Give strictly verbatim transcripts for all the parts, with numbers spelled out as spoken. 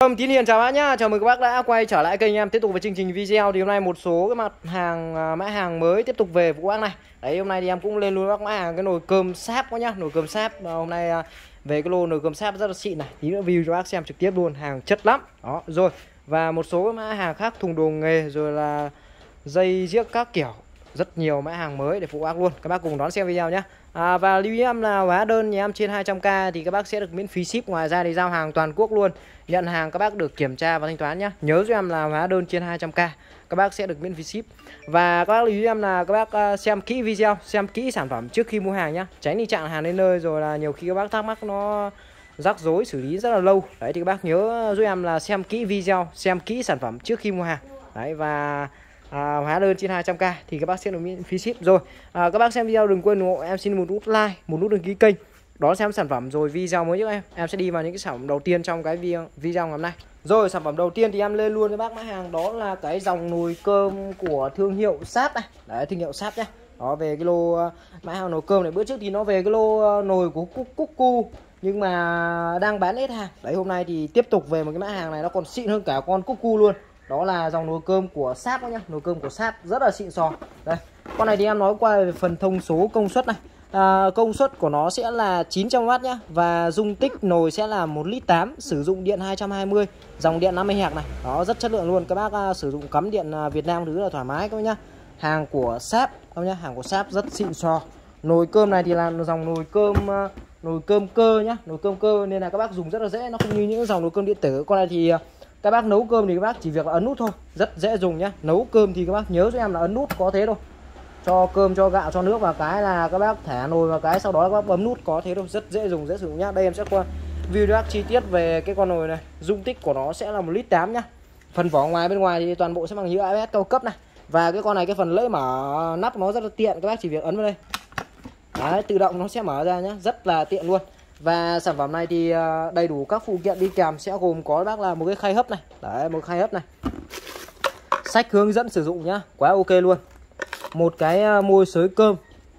Tín Hiền chào bác nhá, chào mừng các bác đã quay trở lại kênh em tiếp tục với chương trình video. Thì hôm nay một số cái mặt hàng mã hàng mới tiếp tục về của bác này. Đấy, hôm nay thì em cũng lên luôn bác mã hàng cái nồi cơm sáp quá nhá, nồi cơm sáp. Hôm nay về cái lô nồi cơm sáp rất là xịn này, tí nữa review cho bác xem trực tiếp luôn, hàng chất lắm. Đó, rồi. Và một số cái mã hàng khác, thùng đồ nghề rồi là dây giếc các kiểu, rất nhiều mã hàng mới để phụ bác luôn. Các bác cùng đón xem video nhé. À, và lưu ý em là hóa đơn nhà em trên hai trăm k thì các bác sẽ được miễn phí ship. Ngoài ra thì giao hàng toàn quốc luôn. Nhận hàng các bác được kiểm tra và thanh toán nhé. Nhớ cho em là hóa đơn trên hai trăm k các bác sẽ được miễn phí ship. Và các bác lưu ý em là các bác xem kỹ video, xem kỹ sản phẩm trước khi mua hàng nhé. Tránh tình trạng hàng đến nơi rồi là nhiều khi các bác thắc mắc nó rắc rối xử lý rất là lâu. Đấy thì các bác nhớ giúp em là xem kỹ video, xem kỹ sản phẩm trước khi mua hàng. Đấy, và À, hóa đơn trên hai trăm k thì các bác sẽ được miễn phí ship. Rồi à, các bác xem video đừng quên ủng hộ em, xin một nút like, một nút đăng ký kênh, đón xem sản phẩm rồi video mới nhất em. Em sẽ đi vào những cái sản phẩm đầu tiên trong cái video video ngày hôm nay. Rồi sản phẩm đầu tiên thì em lên luôn với bác mã hàng, đó là cái dòng nồi cơm của thương hiệu Sáp này. Đấy, thương hiệu Sáp nhá. Đó, về cái lô mã hàng nồi cơm này, bữa trước thì nó về cái lô nồi của Cuckoo nhưng mà đang bán hết hàng. Đấy, hôm nay thì tiếp tục về một cái mã hàng này nó còn xịn hơn cả con Cuckoo luôn. Đó là dòng nồi cơm của Sáp nhá, nồi cơm của Sáp rất là xịn sò. Đây, con này thì em nói qua về phần thông số công suất này. À, công suất của nó sẽ là chín trăm oát nhá, và dung tích nồi sẽ là một lít tám, sử dụng điện hai trăm hai mươi, dòng điện năm mươi héc này. Đó, rất chất lượng luôn. Các bác uh, sử dụng cắm điện uh, Việt Nam thứ là thoải mái các bác nhá. Hàng của Sáp các bác nhá, hàng của Sáp rất xịn sò. Nồi cơm này thì là dòng nồi cơm uh, nồi cơm cơ nhá, nồi cơm cơ nên là các bác dùng rất là dễ, nó không như những dòng nồi cơm điện tử. Con này thì uh, các bác nấu cơm thì các bác chỉ việc là ấn nút thôi, rất dễ dùng nhá. Nấu cơm thì các bác nhớ cho em là ấn nút, có thế thôi. Cho cơm, cho gạo, cho nước vào cái là các bác thả nồi vào cái, sau đó các bác bấm nút, có thế thôi, rất dễ dùng, dễ sử dụng nhá. Đây em sẽ qua video chi tiết về cái con nồi này. Dung tích của nó sẽ là một lít tám nhá. Phần vỏ ngoài bên ngoài thì toàn bộ sẽ bằng nhựa a bê ét cao cấp này. Và cái con này cái phần lưỡi mở nắp nó rất là tiện, các bác chỉ việc ấn vào đây. Đấy, tự động nó sẽ mở ra nhá, rất là tiện luôn. Và sản phẩm này thì đầy đủ các phụ kiện đi kèm sẽ gồm có bác là một cái khay hấp này. Đấy, một khay hấp này. Sách hướng dẫn sử dụng nhá, quá ok luôn. Một cái môi xới cơm,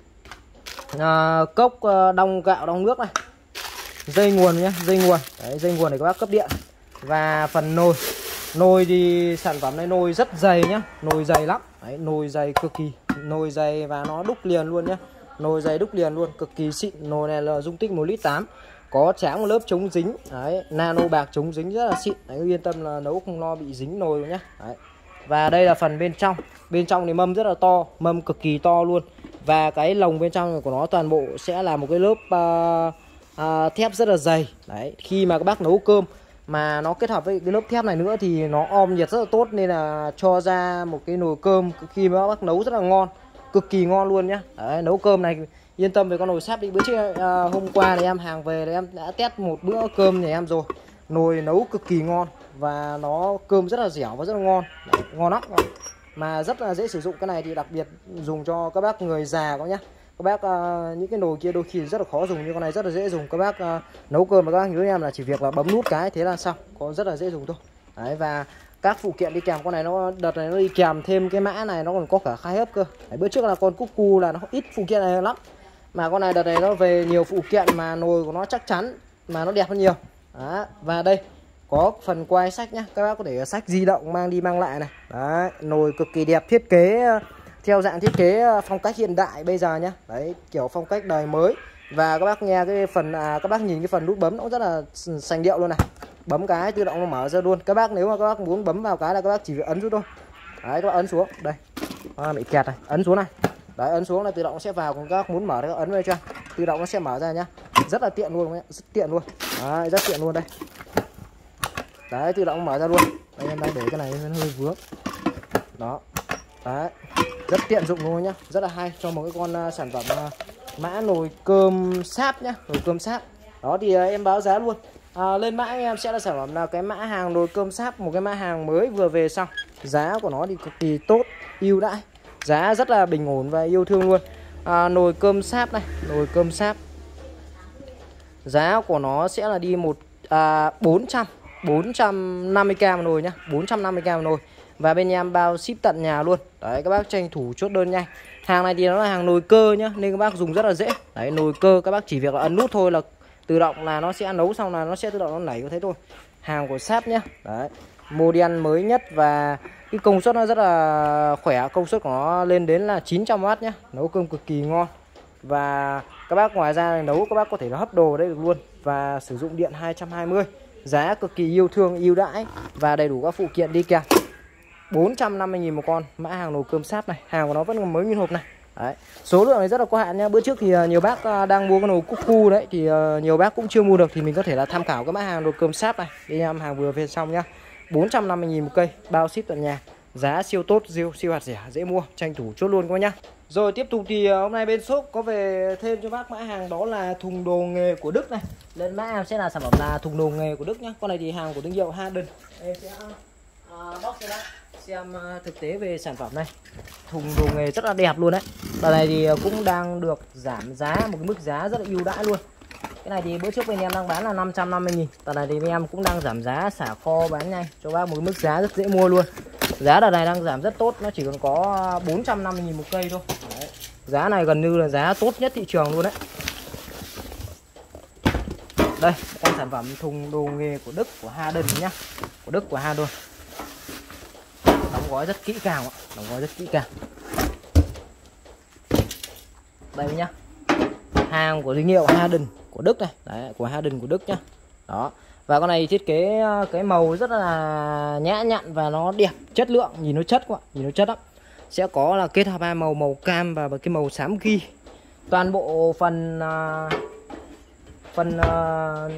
à, cốc đong gạo, đong nước này. Dây nguồn nhá, dây nguồn. Đấy, dây nguồn để các bác cấp điện. Và phần nồi. Nồi thì sản phẩm này nồi rất dày nhá, nồi dày lắm. Đấy, nồi dày cực kỳ, nồi dày và nó đúc liền luôn nhá. Nồi dày đúc liền luôn, cực kỳ xịn. Nồi này là dung tích một lít tám, có tráng một lớp chống dính. Đấy, nano bạc chống dính rất là xịn. Đấy, yên tâm là nấu không lo bị dính nồi luôn nhá. Đấy. Và đây là phần bên trong. Bên trong thì mâm rất là to, mâm cực kỳ to luôn. Và cái lồng bên trong của nó toàn bộ sẽ là một cái lớp uh, uh, thép rất là dày. Đấy, khi mà các bác nấu cơm mà nó kết hợp với cái lớp thép này nữa thì nó om nhiệt rất là tốt, nên là cho ra một cái nồi cơm khi mà các bác nấu rất là ngon, cực kỳ ngon luôn nhá. Đấy, nấu cơm này yên tâm về con nồi Sáp đi. Bữa trước uh, hôm qua thì em hàng về thì em đã test một bữa cơm nhà em rồi. Nồi nấu cực kỳ ngon và nó cơm rất là dẻo và rất là ngon. Đấy, ngon lắm mà rất là dễ sử dụng. Cái này thì đặc biệt dùng cho các bác người già có nhá. Các bác uh, những cái nồi kia đôi khi rất là khó dùng, nhưng con này rất là dễ dùng. Các bác uh, nấu cơm mà các bác nhớ em là chỉ việc là bấm nút cái thế là xong, có rất là dễ dùng thôi. Đấy, và các phụ kiện đi kèm con này nó đợt này nó đi kèm thêm cái mã này, nó còn có cả khay hấp cơ. Đấy, bữa trước là con Cuckoo là nó ít phụ kiện này lắm, mà con này đợt này nó về nhiều phụ kiện mà nồi của nó chắc chắn mà nó đẹp hơn nhiều. Đó, và đây có phần quai sách nhá, các bác có thể sách di động mang đi mang lại này. Đấy, nồi cực kỳ đẹp, thiết kế theo dạng thiết kế phong cách hiện đại bây giờ nhá. Đấy, kiểu phong cách đời mới. Và các bác nghe cái phần à, các bác nhìn cái phần nút bấm nó rất là sành điệu luôn này. Bấm cái tự động nó mở ra luôn. Các bác nếu mà các bác muốn bấm vào cái là các bác chỉ việc ấn xuống thôi. Đấy, các bác ấn xuống đây, à, bị kẹt này, ấn xuống này. Đấy, ấn xuống là tự động nó sẽ vào. Còn các bác muốn mở thì các ấn vào cho tự động nó sẽ mở ra nhá. Rất là tiện luôn, rất tiện luôn. Đấy, rất tiện luôn đây. Đấy, tự động mở ra luôn. Đây em đang để cái này nó hơi vướng. Đó. Đấy, rất tiện dụng luôn nhá, rất là hay cho một cái con uh, sản phẩm uh, mã nồi cơm Sáp nhá, nồi cơm Sáp. Đó thì uh, em báo giá luôn. À, lên mã em sẽ là sản phẩm là cái mã hàng nồi cơm Sáp, một cái mã hàng mới vừa về xong. Giá của nó thì cực kỳ tốt, ưu đãi, giá rất là bình ổn và yêu thương luôn. À, nồi cơm Sáp này, nồi cơm Sáp. Giá của nó sẽ là đi một à, bốn trăm, bốn trăm năm mươi k một nồi nhá, bốn trăm năm mươi k một nồi. Và bên em bao ship tận nhà luôn. Đấy, các bác tranh thủ chốt đơn nhanh. Hàng này thì nó là hàng nồi cơ nhá, nên các bác dùng rất là dễ. Đấy, nồi cơ các bác chỉ việc là ấn nút thôi là tự động là nó sẽ nấu xong là nó sẽ tự động nó nảy có thế thôi. hàng của Sáp nhá. Đấy, model mới nhất và cái công suất nó rất là khỏe, công suất của nó lên đến là chín trăm oát nhá, nấu cơm cực kỳ ngon. Và các bác ngoài ra nấu các bác có thể là hấp đồ ở đây được luôn và sử dụng điện hai trăm hai mươi, giá cực kỳ yêu thương ưu đãi và đầy đủ các phụ kiện đi kèm. Bốn trăm năm mươi nghìn một con, mã hàng nồi cơm Sáp này, hàng của nó vẫn còn mới nguyên hộp này. Đấy, số lượng này rất là có hạn nha. Bữa trước thì nhiều bác đang mua cái nồi cuckoo đấy thì nhiều bác cũng chưa mua được thì mình có thể là tham khảo cái mã hàng nồi cơm Sáp này. Đi em hàng vừa về xong nhá. bốn trăm năm mươi nghìn một cây, bao ship tận nhà. Giá siêu tốt, siêu siêu hạt rẻ, dễ mua, tranh thủ chốt luôn các bác nhá. Rồi tiếp tục thì hôm nay bên shop có về thêm cho bác mã hàng đó là thùng đồ nghề của Đức này. Lên mã em sẽ là sản phẩm là thùng đồ nghề của Đức nhá. Con này thì hàng của thương hiệu Harden. Em sẽ uh, bóc cho bác xem uh, thực tế về sản phẩm này. Thùng đồ nghề rất là đẹp luôn đấy. Đợt này thì cũng đang được giảm giá, một cái mức giá rất là ưu đãi luôn. Cái này thì bữa trước bên em đang bán là năm trăm năm mươi nghìn. Đợt này thì bên em cũng đang giảm giá, xả kho bán nhanh cho bác một cái mức giá rất dễ mua luôn. Giá đợt này đang giảm rất tốt, nó chỉ còn có bốn trăm năm mươi nghìn một cây thôi. Đấy, giá này gần như là giá tốt nhất thị trường luôn đấy. Đây, con sản phẩm thùng đồ nghề của Đức của Harden nhá. Của Đức của Harden. Đóng gói rất kỹ càng ạ, đóng gói rất kỹ càng. Đây nhá. Hàng của thương hiệu Harden của Đức này, đấy, của Harden của Đức nhá. Đó. Và con này thiết kế cái màu rất là nhã nhặn và nó đẹp, chất lượng, nhìn nó chất quá, nhìn nó chất lắm. Sẽ có là kết hợp hai màu, màu cam và cái màu xám ghi. Toàn bộ phần uh, phần uh,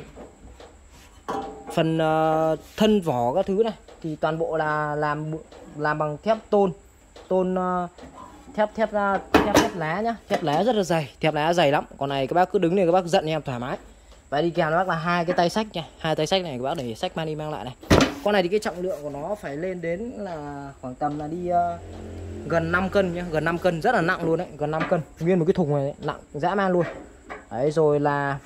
phần uh, thân vỏ các thứ này thì toàn bộ là làm làm bằng thép tôn, tôn uh, thép thép thép thép lá nhá, thép lá rất là dày, thép lá dày lắm. Còn này các bác cứ đứng này các bác giận em thoải mái. Và đi kèm với bác là hai cái tay sách nha, hai tay sách này các bác để sách mang đi mang lại này. Con này thì cái trọng lượng của nó phải lên đến là khoảng tầm là đi uh, gần năm cân nhá, gần năm cân, rất là nặng luôn đấy, gần năm cân. Nguyên một cái thùng này nặng dã man luôn. Đấy, rồi là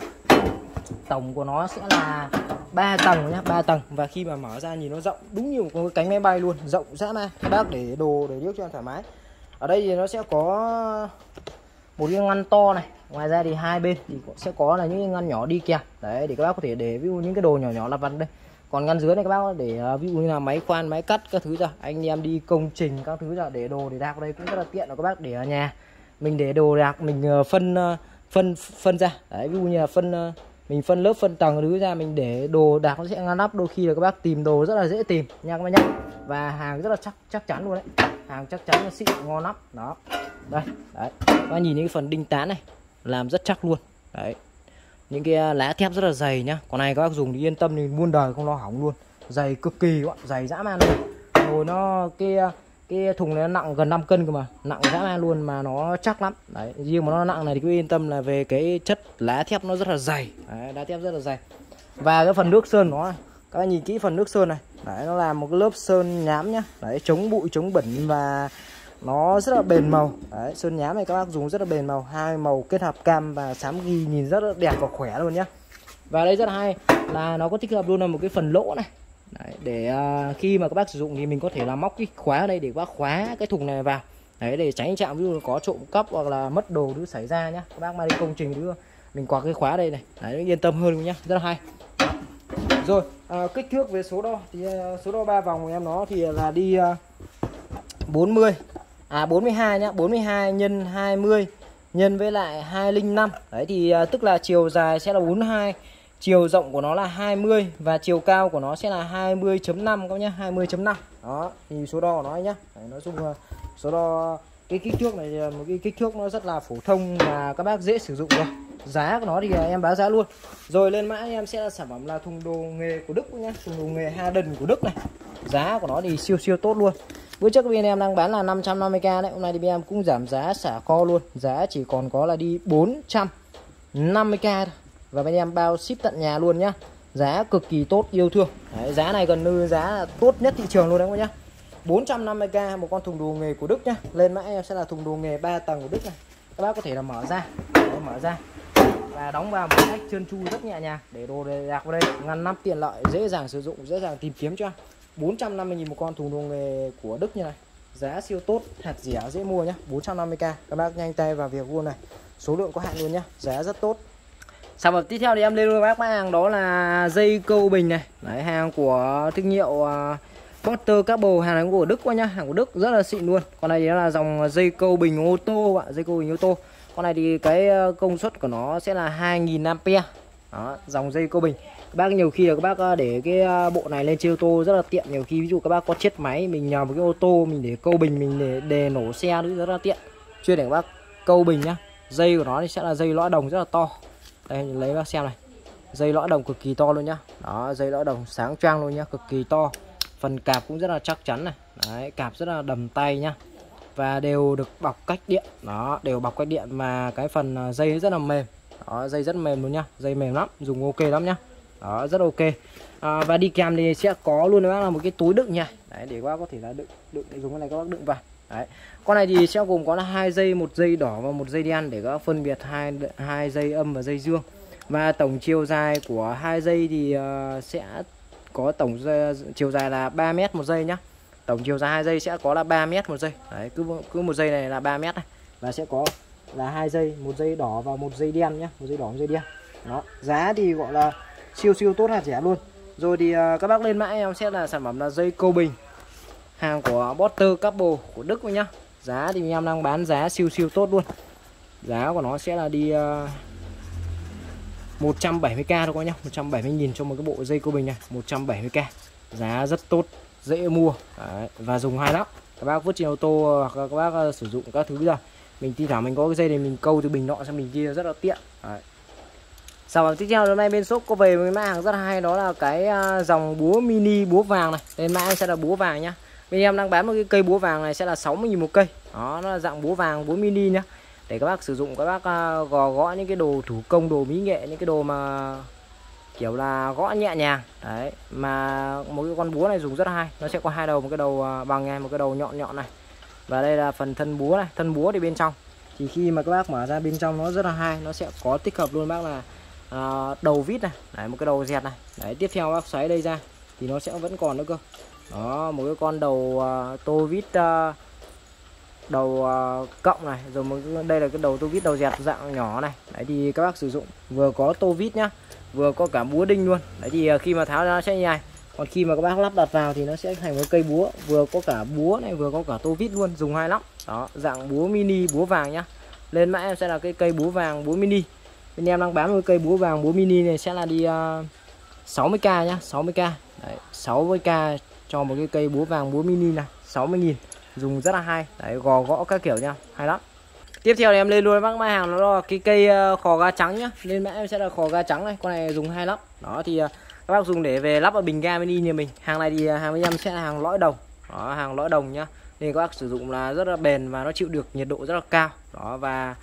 tổng của nó sẽ là ba tầng nhá, ba tầng và khi mà mở ra nhìn nó rộng đúng như một cái cánh máy bay luôn, rộng dã man. Các bác để đồ để nước cho em thoải mái. Ở đây thì nó sẽ có một cái ngăn to này, ngoài ra thì hai bên thì sẽ có là những cái ngăn nhỏ đi kèm đấy để các bác có thể để ví dụ những cái đồ nhỏ nhỏ lặt vặt đây. Còn ngăn dưới này các bác để ví dụ như là máy khoan, máy cắt các thứ ra, anh em đi công trình các thứ ra để đồ để đạc đây cũng rất là tiện. Là các bác để ở nhà mình để đồ đạc mình phân phân phân ra đấy, ví dụ như là phân mình phân lớp phân tầng thứ ra mình để đồ đạc nó sẽ ngăn nắp, đôi khi là các bác tìm đồ rất là dễ tìm nha các bác nhé. Và hàng rất là chắc chắc chắn luôn đấy, hàng chắc chắn là xịn ngon lắm đó. Đây đấy, các bác nhìn những cái phần đinh tán này làm rất chắc luôn đấy, những cái lá thép rất là dày nhá. Còn này các bác dùng thì yên tâm thì muôn đời không lo hỏng luôn, dày cực kỳ quá, dày dã man luôn. Rồi nó cái cái thùng này nó nặng gần năm cân cơ mà, nặng dã man luôn mà nó chắc lắm đấy. Riêng mà nó nặng này thì cứ yên tâm là về cái chất lá thép nó rất là dày đấy, lá thép rất là dày. Và cái phần nước sơn nó này, các bác nhìn kỹ phần nước sơn này đấy, nó là một cái lớp sơn nhám nhá đấy, chống bụi chống bẩn và nó rất là bền màu đấy. Sơn nhám này các bác dùng rất là bền màu, hai màu kết hợp cam và xám ghi nhìn rất là đẹp và khỏe luôn nhá. Và đây rất là hay là nó có tích hợp luôn là một cái phần lỗ này đấy, để uh, khi mà các bác sử dụng thì mình có thể là móc cái khóa ở đây để các bác khóa cái thùng này vào đấy, để tránh chạm ví dụ có trộm cắp hoặc là mất đồ thứ xảy ra nhá. Các bác mang đi công trình thứ mình quạt cái khóa đây này đấy, yên tâm hơn nhá, rất là hay. Rồi à, kích thước về số đo thì uh, số đo ba vòng của em nó thì là đi uh, bốn mươi à bốn mươi hai nhá, bốn mươi hai nhân hai mươi nhân với lại hai không năm đấy thì uh, tức là chiều dài sẽ là bốn mươi hai, chiều rộng của nó là hai mươi và chiều cao của nó sẽ là hai mươi chấm năm các nhá, hai mươi chấm năm. Đó thì số đo của nó nhá. Đấy, nói chung là số đo cái kích thước này một cái kích thước nó rất là phổ thông và các bác dễ sử dụng rồi. Giá của nó thì em báo giá luôn. Rồi lên mã em sẽ là sản phẩm là thùng đồ nghề của Đức nhá, thùng đồ nghề Harden của Đức này. Giá của nó thì siêu siêu tốt luôn. Bữa trước bên em đang bán là năm trăm năm mươi k đấy, hôm nay thì bên em cũng giảm giá xả kho luôn. Giá chỉ còn có là đi bốn trăm năm mươi k thôi. Và bên em bao ship tận nhà luôn nhá. Giá cực kỳ tốt yêu thương. Đấy, giá này gần như giá là tốt nhất thị trường luôn đấy các bác nhá. bốn trăm năm mươi k một con thùng đồ nghề của Đức nhá. Lên mã em sẽ là thùng đồ nghề ba tầng của Đức này. Các bác có thể là mở ra. Đấy, mở ra và đóng vào một cách trơn tru rất nhẹ nhàng để đồ để đặt vào đây, ngăn nắp tiện lợi, dễ dàng sử dụng, dễ dàng tìm kiếm cho. bốn trăm năm mươi nghìn một con thùng đồ nghề của Đức như này. Giá siêu tốt, hạt rẻ dễ mua nhá, bốn trăm năm mươi k. Các bác nhanh tay vào việc luôn này. Số lượng có hạn luôn nhá, giá rất tốt. Sản phẩm tiếp theo thì em lên luôn bác mã hàng đó là dây câu bình này. Đấy, hàng của thương hiệu uh, Porter Cable, hàng này của Đức quá nhá, hàng của Đức rất là xịn luôn. Con này thì nó là dòng dây câu bình ô tô ạ, dây câu bình ô tô. Con này thì cái công suất của nó sẽ là hai nghìn am pe. Đó, dòng dây câu bình. Các bác nhiều khi là các bác để cái bộ này lên trên ô tô rất là tiện, nhiều khi ví dụ các bác có chết máy mình nhờ một cái ô tô mình để câu bình, mình để đề nổ xe nữa rất là tiện. Chuyên để các bác câu bình nhá. Dây của nó thì sẽ là dây lõi đồng rất là to. Đây lấy bác xem này. Dây lõi đồng cực kỳ to luôn nhá. Đó, dây lõi đồng sáng choang luôn nhá, cực kỳ to. Phần cạp cũng rất là chắc chắn này. Đấy, cạp rất là đầm tay nhá. Và đều được bọc cách điện. Đó, đều bọc cách điện mà cái phần dây rất là mềm. Đó, dây rất mềm luôn nhá, dây mềm lắm, dùng ok lắm nhá. Đó, rất ok. À, và đi kèm thì sẽ có luôn bác là một cái túi đựng nha. Đấy, để các bác có thể là đựng đựng dùng cái này các bác đựng vào. Đấy. Con này thì sẽ gồm có là hai dây, một dây đỏ và một dây đen để các bác phân biệt hai hai dây âm và dây dương. Và tổng chiều dài của hai dây thì uh, sẽ có tổng dây, chiều dài là ba mét một dây nhá. Tổng chiều dài hai dây sẽ có là ba mét một dây. Đấy, cứ cứ một dây này là ba mét này. Và sẽ có là hai dây, một dây đỏ và một dây đen nhá, một dây đỏ một dây đen. Đó, giá thì gọi là siêu siêu tốt là rẻ luôn. Rồi thì uh, các bác lên mã em sẽ là sản phẩm là dây câu bình, hàng của Porter Cable của Đức nhá. Giá thì em đang bán giá siêu siêu tốt luôn. Giá của nó sẽ là đi uh, một trăm bảy mươi k thôi các nhá, một trăm bảy mươi nghìn cho một cái bộ dây câu bình này, một trăm bảy mươi k. Giá rất tốt, dễ mua. Đấy, và dùng hay lắm. Các bác vứt trên ô tô hoặc là các bác uh, sử dụng các thứ bây giờ. Mình thi thoảng mình có cái dây này mình câu từ bình nọ sang bình kia rất là tiện. Đấy. Sản phẩm tiếp theo hôm nay bên shop có về một cái mã hàng rất là hay, đó là cái uh, dòng búa mini búa vàng này. Bên mã sẽ là búa vàng nhá. Bên em đang bán một cái cây búa vàng này sẽ là sáu mươi nghìn một cây. Đó, nó là dạng búa vàng, búa mini nhá. Để các bác sử dụng, các bác uh, gò gõ những cái đồ thủ công, đồ mỹ nghệ, những cái đồ mà kiểu là gõ nhẹ nhàng. Đấy, mà một cái con búa này dùng rất là hay. Nó sẽ có hai đầu, một cái đầu bằng này, một cái đầu nhọn nhọn này. Và đây là phần thân búa này, thân búa thì bên trong. Thì khi mà các bác mở ra bên trong nó rất là hay, nó sẽ có tích hợp luôn bác là uh, đầu vít này, đấy, một cái đầu dẹt này. Đấy, tiếp theo bác xoáy đây ra thì nó sẽ vẫn còn nữa cơ. Đó, một cái con đầu uh, tô vít uh, đầu uh, cộng này, rồi một đây là cái đầu tô vít đầu dẹt dạng nhỏ này. Đấy thì các bác sử dụng vừa có tô vít nhá, vừa có cả búa đinh luôn. Đấy thì uh, khi mà tháo ra nó sẽ như này. Còn khi mà các bác lắp đặt vào thì nó sẽ thành một cây búa, vừa có cả búa này, vừa có cả tô vít luôn, dùng hay lắm. Đó, dạng búa mini búa vàng nhá. Lên mã em sẽ là cái cây búa vàng búa mini. Bên em đang bán một cây búa vàng búa mini này sẽ là đi uh, sáu mươi k nhá, sáu mươi k. Đấy, sáu mươi k cho một cái cây búa vàng búa mini này, sáu mươi nghìn. Dùng rất là hay. Đấy, gò gõ các kiểu nha, hay lắm. Tiếp theo thì em lên luôn bác mã hàng nó là cái cây uh, khò ga trắng nhá. Lên mã em sẽ là khò ga trắng này, con này dùng hay lắm. Đó thì uh, các bác dùng để về lắp ở bình ga mini như mình. Hàng này thì uh, hàng bên em sẽ là hàng lõi đồng. Đó, hàng lõi đồng nhá. Nên các bác sử dụng là rất là bền và nó chịu được nhiệt độ rất là cao. Đó, và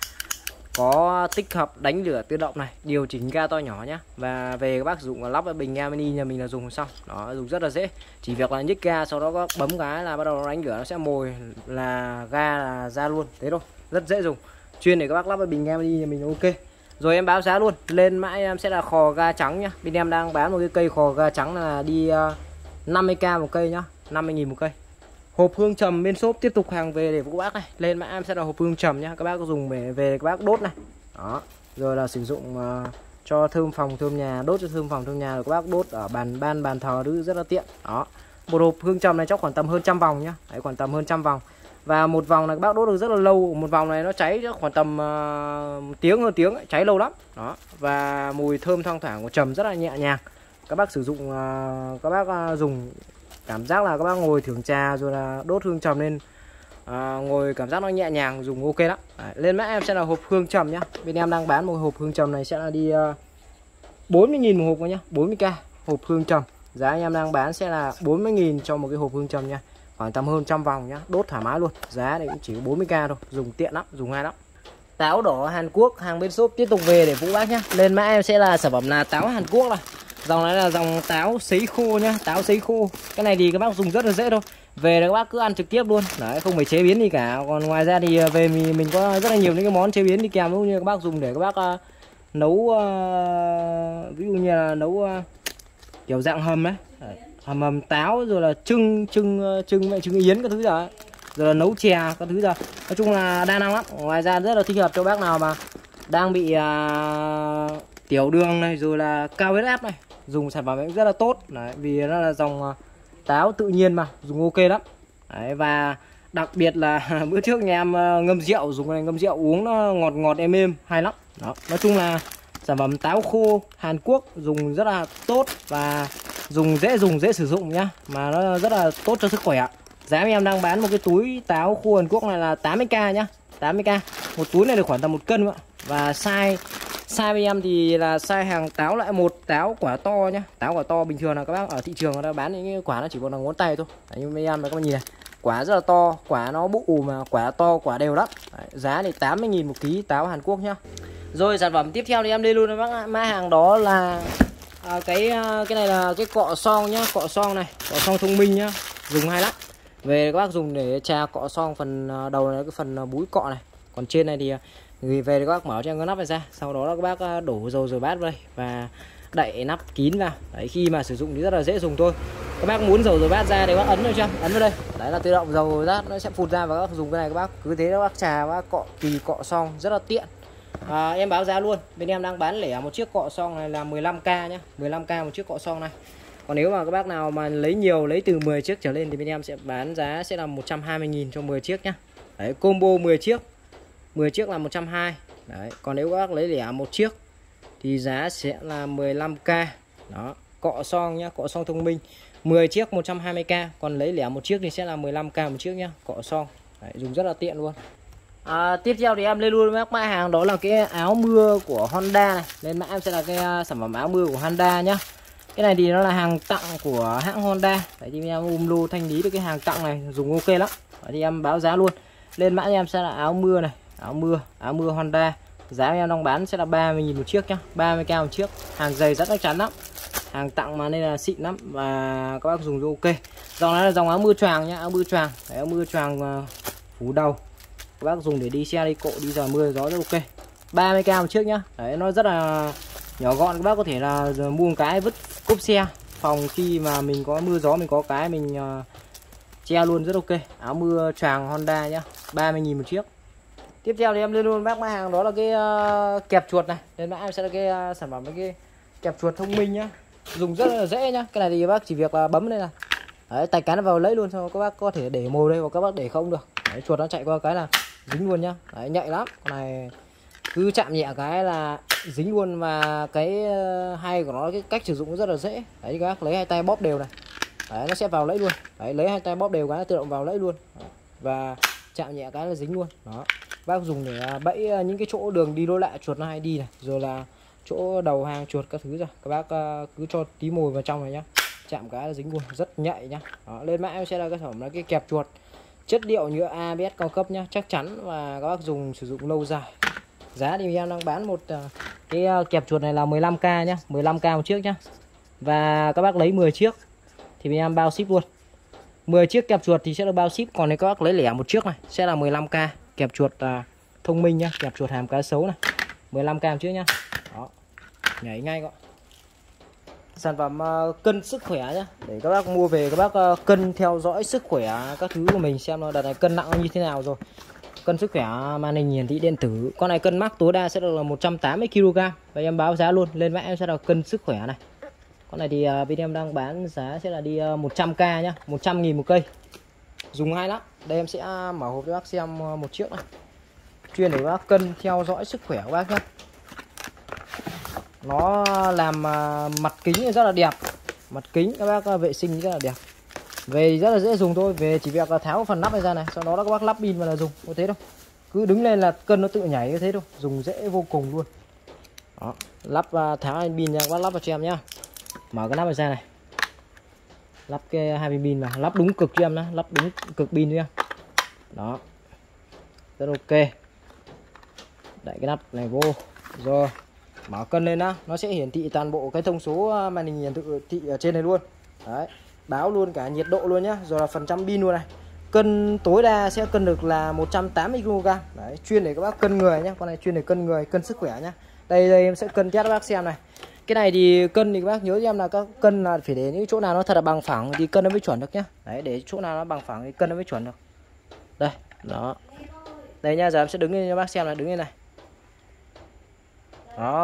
có tích hợp đánh lửa tự động này, điều chỉnh ga to nhỏ nhá. Và về các bác sử dụng là lắp ở bình ga mini nhà mình là dùng xong. Đó, dùng rất là dễ. Chỉ việc là nhích ga, sau đó có bấm cái là bắt đầu nó đánh lửa, nó sẽ mồi là ga là ra luôn. Thế thôi, rất dễ dùng. Chuyên để các bác lắp ở bình ga mini nhà mình ok. Rồi em báo giá luôn. Lên mã em sẽ là khò ga trắng nhá. Bên em đang bán một cái cây khò ga trắng là đi uh, năm mươi k một cây nhá, năm mươi nghìn một cây. Hộp hương trầm bên shop tiếp tục hàng về để các bác này. Lên mã em sẽ là hộp hương trầm nhá. Các bác dùng về về các bác đốt này. Đó. Rồi là sử dụng uh, cho thơm phòng thơm nhà, đốt cho thơm phòng thơm nhà, rồi các bác đốt ở bàn ban bàn thờ thứ rất là tiện. Đó. Một hộp hương trầm này chắc khoảng tầm hơn trăm vòng nhá. Đấy, khoảng tầm hơn trăm vòng. Và một vòng này các bác đốt được rất là lâu. Một vòng này nó cháy khoảng tầm uh, một tiếng hơn tiếng ấy, cháy lâu lắm. Đó. Và mùi thơm thoang thoảng của trầm rất là nhẹ nhàng. Các bác sử dụng uh, các bác uh, dùng cảm giác là các bác ngồi thưởng trà rồi là đốt hương trầm lên, à, ngồi cảm giác nó nhẹ nhàng, dùng ok lắm. Đấy, lên mã em sẽ là hộp hương trầm nhá. Bên em đang bán một hộp hương trầm này sẽ là đi uh, bốn mươi nghìn một hộp nhá, bốn mươi k hộp hương trầm. Giá anh em đang bán sẽ là bốn mươi nghìn cho một cái hộp hương trầm nha. Khoảng tầm hơn trăm vòng nhá, đốt thoải mái luôn. Giá này cũng chỉ có bốn mươi k thôi, dùng tiện lắm, dùng hay lắm. Táo đỏ Hàn Quốc, hàng bên shop tiếp tục về để phụ bác nhá. Lên mã em sẽ là sản phẩm là táo Hàn Quốc này. Dòng này là dòng táo sấy khô nhá, táo sấy khô. Cái này thì các bác dùng rất là dễ thôi. Về là các bác cứ ăn trực tiếp luôn. Đấy, không phải chế biến gì cả. Còn ngoài ra thì về mình, mình có rất là nhiều những cái món chế biến đi kèm, cũng như các bác dùng để các bác uh, nấu uh, ví dụ như là nấu uh, kiểu dạng hầm đấy. Đấy, hầm hầm táo rồi là trưng trưng trưng trưng yến các thứ rồi. Rồi là nấu chè các thứ rồi. Nói chung là đa năng lắm. Ngoài ra rất là thích hợp cho bác nào mà đang bị uh, tiểu đường này, rồi là cao huyết áp này, dùng sản phẩm cũng rất là tốt. Đấy, vì nó là dòng táo tự nhiên mà, dùng ok lắm. Đấy, và đặc biệt là bữa trước nhà em ngâm rượu, dùng cái này ngâm rượu uống nó ngọt ngọt êm êm, hay lắm. Đó, nói chung là sản phẩm táo khô Hàn Quốc dùng rất là tốt và dùng dễ dùng, dễ sử dụng nhá, mà nó rất là tốt cho sức khỏe. Giá em đang bán một cái túi táo khô Hàn Quốc này là tám mươi k nhá, tám mươi k. Một túi này được khoảng tầm một cân ạ. Và size size bên em thì là size hàng táo loại một, táo quả to nhá. Táo quả to bình thường là các bác ở thị trường người ta bán những cái quả nó chỉ còn là ngón tay thôi. Đấy, nhưng bên em là các bác nhìn này, quả rất là to, quả nó bự mà quả to, quả đều lắm. Đấy, giá thì tám mươi nghìn một ký táo Hàn Quốc nhá. Rồi sản phẩm tiếp theo thì em đi luôn với bác mã hàng đó là à, cái cái này là cái cọ son nhá, cọ son này, cọ son thông minh nhá, dùng hay lắm. Về các bác dùng để trà cọ son phần đầu này, cái phần búi cọ này. Còn trên này thì người về thì các bác mở cho em cái nắp này ra, sau đó là các bác đổ dầu rồi bát vào đây và đậy nắp kín vào. Đấy, khi mà sử dụng thì rất là dễ dùng thôi. Các bác muốn dầu rồi bát ra thì các bác ấn vào cho em, ấn vào đây. Đấy là tự động dầu rồi bát nó sẽ phụt ra, và các bác dùng cái này các bác cứ thế các bác trà, các bác cọ tùy cọ son rất là tiện. À, em báo giá luôn, bên em đang bán lẻ một chiếc cọ son này là mười lăm k nhá, mười lăm k một chiếc cọ son này. Còn nếu mà các bác nào mà lấy nhiều, lấy từ mười chiếc trở lên thì bên em sẽ bán giá sẽ là một trăm hai mươi nghìn cho mười chiếc nhá. Đấy, combo mười chiếc, mười chiếc là một trăm hai mươi. Đấy, còn nếu các bác lấy lẻ một chiếc thì giá sẽ là mười lăm k. Đó, cọ son nhá, cọ son thông minh, mười chiếc một trăm hai mươi k, còn lấy lẻ một chiếc thì sẽ là mười lăm k một chiếc nhá, cọ son. Đấy, dùng rất là tiện luôn. À, tiếp theo thì em lên luôn với các mã hàng đó là cái áo mưa của Honda này. Lên mã em sẽ là cái uh, sản phẩm áo mưa của Honda nhá. Cái này thì nó là hàng tặng của hãng Honda. Đấy thì em um lô thanh lý được cái hàng tặng này, dùng ok lắm. Đấy thì em báo giá luôn. Lên mã em sẽ là áo mưa này, áo mưa, áo mưa Honda. Giá em đang bán sẽ là ba mươi nghìn một chiếc nhá, ba mươi k một chiếc. Hàng dày rất chắc chắn lắm. Hàng tặng mà nên là xịn lắm và các bác dùng ok. Dòng này là dòng áo mưa choàng nhá, áo mưa choàng. Đấy, áo mưa choàng uh, phủ đầu. Các bác dùng để đi xe, đi cộ, đi giờ mưa gió rất ok. ba mươi k một chiếc nhá. Đấy, nó rất là nhỏ gọn, các bác có thể là mua một cái vứt cốp xe, phòng khi mà mình có mưa gió mình có cái mình uh, che luôn rất ok. Áo mưa choàng Honda nhá, ba mươi nghìn một chiếc. Tiếp theo thì em lên luôn bác mã hàng đó là cái uh, kẹp chuột này. Lên mã em sẽ là cái uh, sản phẩm cái kẹp chuột thông minh nhá. Dùng rất là dễ nhá. Cái này thì các bác chỉ việc là bấm đây là đấy, tay cái nó vào lấy luôn, xong các bác có thể để mồi đây hoặc các bác để không được. Đấy, chuột nó chạy qua cái là dính luôn nhá. Đấy, nhạy lắm. Con này cứ chạm nhẹ cái là dính luôn, và cái hay của nó cái cách sử dụng rất là dễ. Đấy, các bác lấy hai tay bóp đều này. Đấy, nó sẽ vào lẫy luôn. Đấy, lấy hai tay bóp đều cái nó tự động vào lẫy luôn. Đấy, và chạm nhẹ cái là dính luôn. Đó. Bác dùng để bẫy những cái chỗ đường đi lối lại chuột nó hay đi này, rồi là chỗ đầu hàng chuột các thứ rồi. Các bác cứ cho tí mồi vào trong này nhá. Chạm cái là dính luôn, rất nhạy nhá. Đó, lên mã em sẽ là cái sản phẩm là cái kẹp chuột chất liệu nhựa a bê ét cao cấp nhá, chắc chắn và các bác dùng sử dụng lâu dài. Giá thì em đang bán một cái kẹp chuột này là mười lăm k nhá, mười lăm k một chiếc nhá. Và các bác lấy mười chiếc thì bên em bao ship luôn. mười chiếc kẹp chuột thì sẽ được bao ship, còn nếu các bác lấy lẻ một chiếc này sẽ là mười lăm k. Kẹp chuột à, thông minh nhá, kẹp chuột hàm cá sấu này, mười lăm k một chiếc nhá. Đó. Nhảy ngay gọi. Sản phẩm uh, cân sức khỏe nhá, để các bác mua về các bác uh, cân theo dõi sức khỏe các thứ của mình, xem nó đợt này cân nặng như thế nào rồi. Cân sức khỏe màn hình hiển thị điện tử. Con này cân max tối đa sẽ được là một trăm tám mươi ki lô gam. Và em báo giá luôn, lên mã em sẽ là cân sức khỏe này. Con này thì uh, bên em đang bán giá sẽ là đi uh, một trăm k nhá, một trăm nghìn một cây. Dùng hay lắm. Đây em sẽ mở hộp cho bác xem uh, một chiếc này. Chuyên để các bác cân theo dõi sức khỏe của bác nhá. Nó làm uh, mặt kính rất là đẹp. Mặt kính các bác uh, vệ sinh rất là đẹp. Về rất là dễ dùng thôi. Về chỉ việc uh, tháo phần nắp này ra này, sau đó là các bác lắp pin vào là dùng. Có thế đâu. Cứ đứng lên là cân nó tự nhảy như thế thôi. Dùng dễ vô cùng luôn. Đó. Lắp uh, tháo hai pin ra, các bác lắp vào cho em nhá. Mở cái nắp này ra này. Lắp cái hai viên pin mà, lắp đúng cực cho em đó, lắp đúng cực pin cho em. Đó. Rất ok. Đẩy cái nắp này vô. Rồi. Mở cân lên á, nó sẽ hiển thị toàn bộ cái thông số màn hình hiển thị ở trên này luôn. Đấy, báo luôn cả nhiệt độ luôn nhá, rồi là phần trăm pin luôn này. Cân tối đa sẽ cân được là một trăm tám mươi ki lô gam. Đấy, chuyên để các bác cân người nhá, con này chuyên để cân người, cân sức khỏe nhá. Đây đây em sẽ cân test các bác xem này. Cái này thì cân thì các bác nhớ cho em là các cân là phải để những chỗ nào nó thật là bằng phẳng thì cân nó mới chuẩn được nhá. Đấy, để chỗ nào nó bằng phẳng thì cân nó mới chuẩn được. Đây, đó. Đây nha, giờ em sẽ đứng lên cho bác xem là đứng lên này. Đó,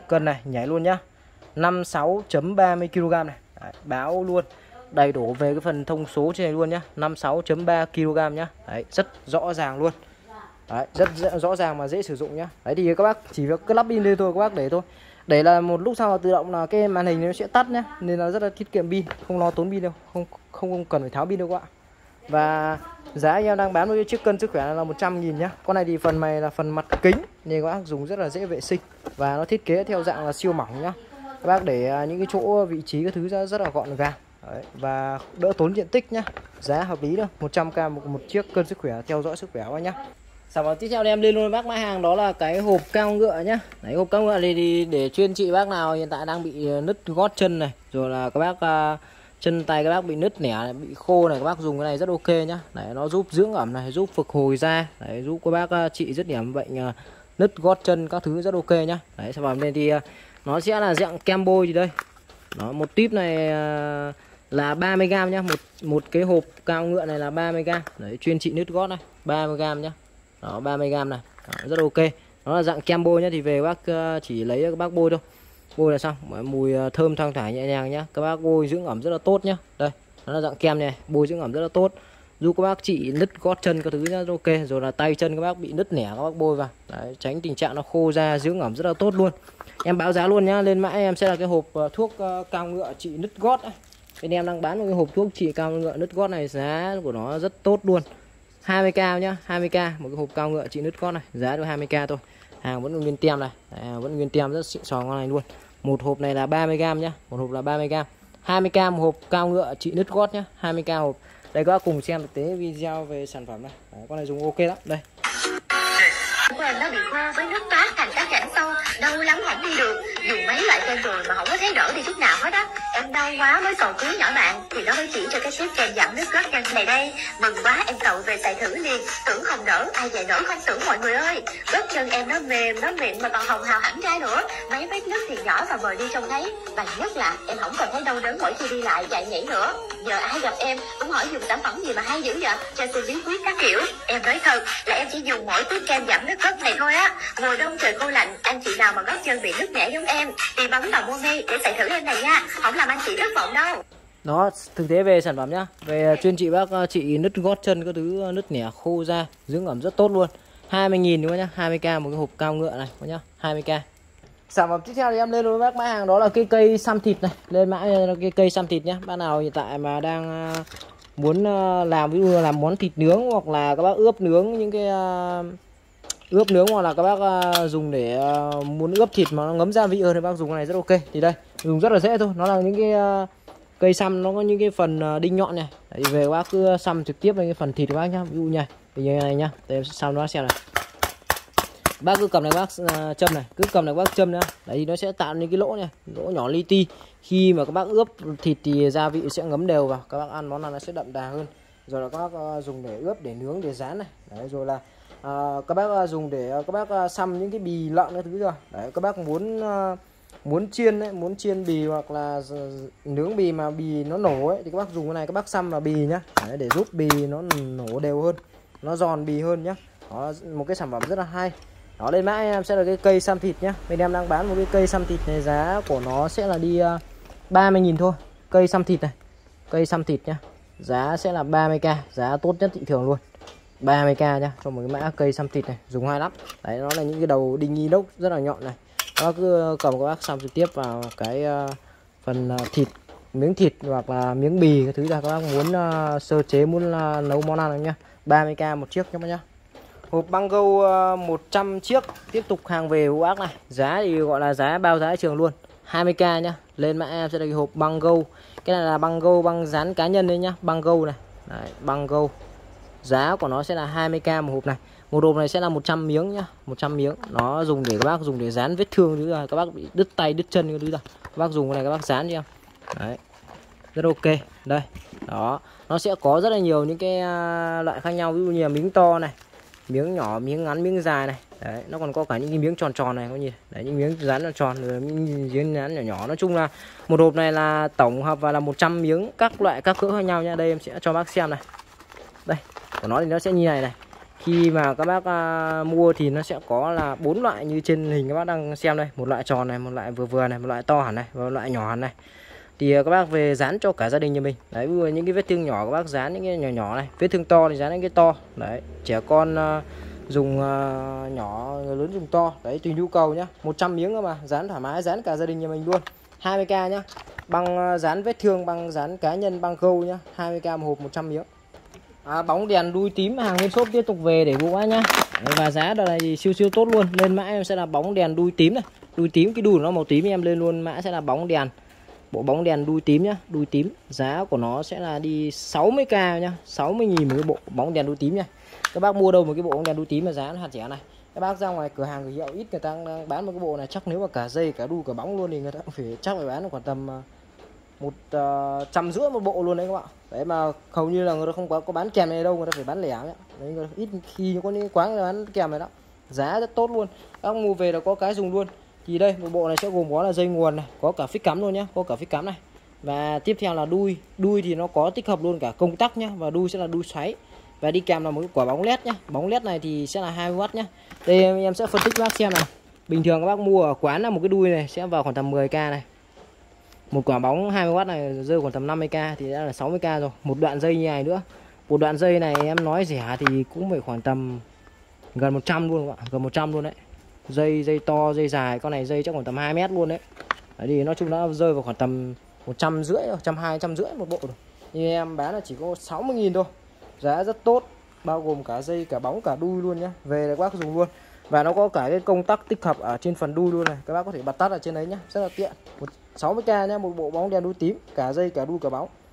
Cân này nhảy luôn nhá. năm mươi sáu phẩy ba mươi ki lô gam này. Đấy, báo luôn đầy đủ về cái phần thông số trên này luôn nhá. năm mươi sáu phẩy ba ki lô gam nhá. Đấy, rất rõ ràng luôn. Đấy, rất rõ ràng mà dễ sử dụng nhá. Đấy thì các bác chỉ việc cứ lắp pin lên thôi, các bác để thôi. Để là một lúc sau là tự động là cái màn hình nó sẽ tắt nhá, nên là rất là tiết kiệm pin, không lo tốn pin đâu, không không không cần phải tháo pin đâu các bạn. Và giá anh em đang bán với chiếc cân sức khỏe là một trăm nghìn nhá. Con này thì phần này là phần mặt kính nên các bác dùng rất là dễ vệ sinh, và nó thiết kế theo dạng là siêu mỏng nhá. Các bác để những cái chỗ vị trí các thứ ra rất là gọn gàng. Đấy, và đỡ tốn diện tích nhá. Giá hợp lý đâu, một trăm k một, một chiếc cân sức khỏe theo dõi sức khỏe các nhá. Sản phẩm tiếp theo thì em lên luôn bác mã hàng đó là cái hộp cao ngựa nhá. Đấy, hộp cao ngựa này thì để chuyên trị bác nào hiện tại đang bị nứt gót chân này, rồi là các bác uh, chân tay các bác bị nứt nẻ này, bị khô này, các bác dùng cái này rất ok nhá. Đấy, nó giúp dưỡng ẩm này, giúp phục hồi da, đấy, giúp các bác uh, trị dứt điểm bệnh uh, nứt gót chân các thứ rất ok nhá. Đấy, sản phẩm này thì uh, nó sẽ là dạng kem bôi thì đây. Nó một tip này uh, là ba mươi gam nhá, một một cái hộp cao ngựa này là ba mươi gam. Đấy, chuyên trị nứt gót này, ba mươi gam nhá. Đó, ba mươi gam này. Đó, rất ok. Nó là dạng kem bôi nhá, thì về bác uh, chỉ lấy các bác bôi thôi. Bôi là xong, mùi thơm thoang thoảng nhẹ nhàng nhá. Các bác bôi dưỡng ẩm rất là tốt nhá. Đây, nó là dạng kem này, bôi dưỡng ẩm rất là tốt. Giúp các bác trị nứt gót chân các thứ nhá, ok. Rồi là tay chân các bác bị nứt nẻ các bác bôi vào. Đấy, tránh tình trạng nó khô da, dưỡng ẩm rất là tốt luôn. Em báo giá luôn nhá, lên mã em sẽ là cái hộp uh, thuốc uh, cao ngựa trị nứt gót ấy. Bên em đang bán một cái hộp thuốc trị cao ngựa nứt gót này, giá của nó rất tốt luôn. hai mươi k nhá, hai mươi k một cái hộp cao ngựa trị nứt gót này, giá được hai mươi k thôi. Hàng vẫn nguyên tem này. Đấy, vẫn nguyên tem rất xịn sò con này luôn. Một hộp này là ba mươi gam nhá, một hộp là ba mươi gam. hai mươi k một hộp cao ngựa trị nứt gót nhá, hai mươi k hộp. Đây các bác cùng xem thực tế video về sản phẩm này. Đấy, con này dùng ok lắm. Đây. Của em nó bị khô với nước toát thành các rãnh sâu, đau lắm không đi được. Dùng mấy loại kem rồi mà không có thấy đỡ đi chút nào hết á. Em đau quá mới cầu cứu nhỏ bạn thì nó mới chỉ cho cái xếp kem giảm nước gót chân này đây. Mừng quá, em cậu về xài thử liền. Tưởng không đỡ, ai về đỡ không tưởng mọi người ơi. Gót chân em nó mềm, nó mịn mà còn hồng hào hẳn ra nữa. Mấy vết nứt thì nhỏ và mờ đi trông thấy. Và nhất là em không còn thấy đau đớn mỗi khi đi lại chạy nhảy nữa. Giờ ai gặp em cũng hỏi dùng sản phẩm gì mà hay dữ vậy, cho xin bí quyết các kiểu. Em nói thật là em chỉ dùng mỗi túi kem giảm nước gót này thôi á. Mùa đông trời khô lạnh, anh chị nào mà gót chân bị nứt nẻ giống em thì bấm vào mua ngay để xài thử em này nha, không làm anh chị thất vọng đâu. Đó, thực tế về sản phẩm nhá, về chuyên trị bác chị nứt gót chân các thứ, nứt nẻ khô da, dưỡng ẩm rất tốt luôn. hai mươi nghìn đúng không nhá, hai mươi k một cái hộp cao ngựa này có nhá, hai mươi k. Sản phẩm tiếp theo thì em lên với bác mã hàng đó là cái cây xăm thịt này, lên mã cái cây xăm thịt nhá. Bác nào hiện tại mà đang muốn làm, ví dụ làm món thịt nướng, hoặc là các bác ướp nướng những cái ướp nướng, hoặc là các bác dùng để muốn ướp thịt mà nó ngấm gia vị hơn thì bác dùng cái này rất ok. Thì đây, dùng rất là dễ thôi, nó là những cái cây xăm, nó có những cái phần đinh nhọn này. Đấy, về các bác cứ xăm trực tiếp lên cái phần thịt của bác nhá, ví dụ như này, như này nhá. Để em xăm nó xem này. Bác cứ cầm này bác uh, châm này, cứ cầm này bác châm nữa. Đấy thì nó sẽ tạo những cái lỗ này, lỗ nhỏ li ti. Khi mà các bác ướp thịt thì gia vị sẽ ngấm đều vào, các bác ăn món nào nó sẽ đậm đà hơn. Rồi là các bác uh, dùng để ướp, để nướng, để rán này. Đấy, rồi là uh, các bác uh, dùng để uh, các bác uh, xăm những cái bì lợn cái thứ rồi. Đấy, các bác muốn uh, muốn chiên ấy, muốn chiên bì hoặc là nướng bì mà bì nó nổ ấy thì các bác dùng cái này, các bác xăm vào bì nhá. Đấy, để giúp bì nó nổ đều hơn, nó giòn bì hơn nhá. Đó, một cái sản phẩm rất là hay. Đó, lên mã em sẽ là cái cây xăm thịt nhá. Bên em đang bán một cái cây xăm thịt này, giá của nó sẽ là đi uh, ba mươi nghìn thôi. Cây xăm thịt này, cây xăm thịt nhá, giá sẽ là ba mươi k, giá tốt nhất thị trường luôn, ba mươi k nhá, cho một cái mã cây xăm thịt này, dùng hay lắm. Đấy, nó là những cái đầu đinh inox rất là nhọn này. Nó cứ cầm các bác xăm trực tiếp vào cái uh, phần uh, thịt, miếng thịt hoặc là miếng bì cái thứ ra, các bác muốn uh, sơ chế, muốn uh, nấu món ăn nhá. ba mươi k một chiếc nhá bác nhá. Hộp băng gâu uh, một trăm chiếc, tiếp tục hàng về hữu ác này, giá thì gọi là giá bao giá thị trường luôn, hai mươi k nhá. Lên mã em sẽ là cái hộp băng gâu. Cái này là băng gâu, băng dán cá nhân đấy nhá, băng gâu này. Đấy, băng gâu. Giá của nó sẽ là hai mươi k một hộp này. Một hộp này sẽ là một trăm miếng nhá, một trăm miếng. Nó dùng để các bác dùng để dán vết thương thứ là các bác bị đứt tay, đứt chân cái thứ là các bác dùng cái này các bác dán cho em. Đấy. Rất ok. Đây. Đó, nó sẽ có rất là nhiều những cái loại khác nhau, ví dụ như là miếng to này, miếng nhỏ, miếng ngắn, miếng dài này. Đấy, nó còn có cả những cái miếng tròn tròn này, có nhìn. Đấy, những miếng dán tròn tròn, rồi những miếng dán nhỏ nhỏ. Nói chung là một hộp này là tổng hợp và là một trăm miếng các loại các cỡ khác nhau nha. Đây em sẽ cho bác xem này. Đây, của nó thì nó sẽ như này này. Khi mà các bác à, mua thì nó sẽ có là bốn loại như trên hình các bác đang xem đây, một loại tròn này, một loại vừa vừa này, một loại to hẳn này và một loại nhỏ hẳn này. Thì các bác về dán cho cả gia đình nhà mình. Đấy, vừa những cái vết thương nhỏ các bác dán những cái nhỏ nhỏ này, vết thương to thì dán những cái to. Đấy, trẻ con uh, dùng uh, nhỏ, người lớn dùng to. Đấy, tùy nhu cầu nhá. một trăm miếng cơ mà, dán thoải mái, dán cả gia đình nhà mình luôn. hai mươi k nhá. Băng uh, dán vết thương, băng dán cá nhân, băng gâu nhá. hai mươi k một hộp một trăm miếng. À, bóng đèn đuôi tím hàng Liên Shop tiếp tục về để vụ nhá. Đấy, và giá đợt này thì siêu siêu tốt luôn. Lên mã em sẽ là bóng đèn đuôi tím này. Đuôi tím, cái đuôi của nó màu tím em lên luôn mã sẽ là bóng đèn. Bộ bóng đèn đuôi tím nhá, đuôi tím. Giá của nó sẽ là đi sáu mươi k nhá, sáu mươi nghìn một cái bộ bóng đèn đuôi tím nha. Các bác mua đâu một cái bộ bóng đèn đuôi tím mà giá nó hạt rẻ này. Các bác ra ngoài cửa hàng người hiệu ít người ta bán một cái bộ này, chắc nếu mà cả dây cả đuôi cả bóng luôn thì người ta cũng phải chắc phải bán khoảng tầm một uh, trăm rưỡi một bộ luôn đấy các bạn. Đấy mà hầu như là người ta không có có bán kèm này đâu, người ta phải bán lẻ đấy. Đấy, người ta ít khi có những quán người ta bán kèm này đó. Giá rất tốt luôn. Các mua về là có cái dùng luôn. Thì đây một bộ này sẽ gồm có là dây nguồn này, có cả phích cắm luôn nhá, có cả phích cắm này. Và tiếp theo là đuôi, đuôi thì nó có tích hợp luôn cả công tắc nhá, và đuôi sẽ là đuôi xoáy. Và đi kèm là một cái quả bóng led nhá. Bóng led này thì sẽ là hai mươi oát nhá. Đây em sẽ phân tích các bác xem này. Bình thường các bác mua ở quán là một cái đuôi này sẽ vào khoảng tầm mười k này. Một quả bóng hai mươi oát này rơi khoảng tầm năm mươi k thì đã là sáu mươi k rồi. Một đoạn dây như này nữa. Một đoạn dây này em nói rẻ thì cũng phải khoảng tầm gần một trăm luôn các bạn, gần một trăm luôn đấy. Dây dây to, dây dài, con này dây chắc khoảng tầm hai mét luôn đấy. Đấy thì nói chung nó rơi vào khoảng tầm một trăm rưỡi, một trăm hai mươi, một trăm rưỡi một bộ rồi. Nhưng em bán là chỉ có sáu mươi nghìn thôi. Giá rất tốt, bao gồm cả dây, cả bóng, cả đuôi luôn nhá. Về các bác dùng luôn. Và nó có cả cái công tắc tích hợp ở trên phần đuôi luôn này. Các bác có thể bật tắt ở trên đấy nhá, rất là tiện. sáu mươi k nhá, một bộ bóng đèn đuôi tím, cả dây, cả đuôi, cả bóng.